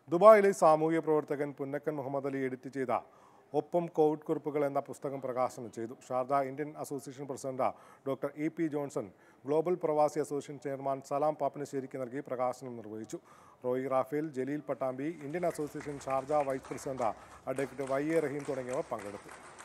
ദുബായിലെ സാമൂഹ്യ പ്രവർത്തകൻ പുന്നക്കൻ മുഹമ്മദ് അലി എഡിറ്റ് ചെയ്ത ഒപ്പം കോവിഡ് കുറിപ്പുകൾ എന്ന പുസ്തകം പ്രകാശനം ചെയ്തു. Sharjah Indian association president doctor E P. Johnson, global Pravasi association chairman Salam പാപ്പനശ്ശേരിക്ക് നൽകി പ്രകാശനം നിർവഹിച്ചു. Roy Raphael, Jaleel Pattambi, Indian association Sharjah vice president advocate Y A Rahim തുടങ്ങിയവർ പങ്കെടുത്തു.